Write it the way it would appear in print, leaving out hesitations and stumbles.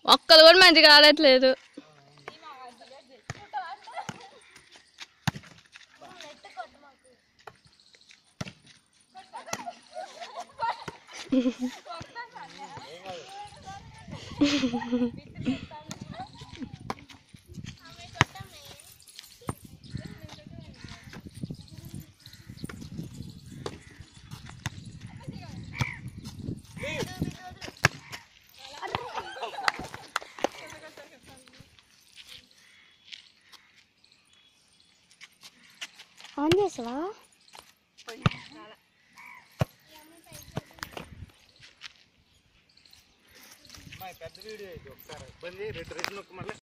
ఒక్కరు కూడా మంచిగా ఆడట్లేదు. ఆన్ చేసావా? పెద్ద వీడియో ఒకసారి బంద్ 2 రెట్లు మళ్ళీ